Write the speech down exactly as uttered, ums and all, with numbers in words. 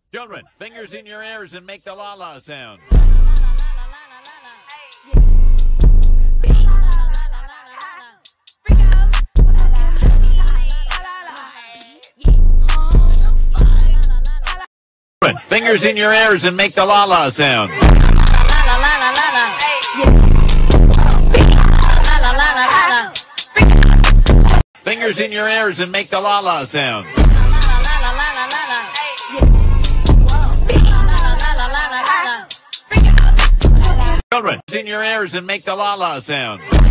Children, fingers in your ears and make the la-la sound. Children, fingers in your ears and make the la-la sound. Fingers in your ears and make the la-la sound. Children, in your ears and make the la-la sound.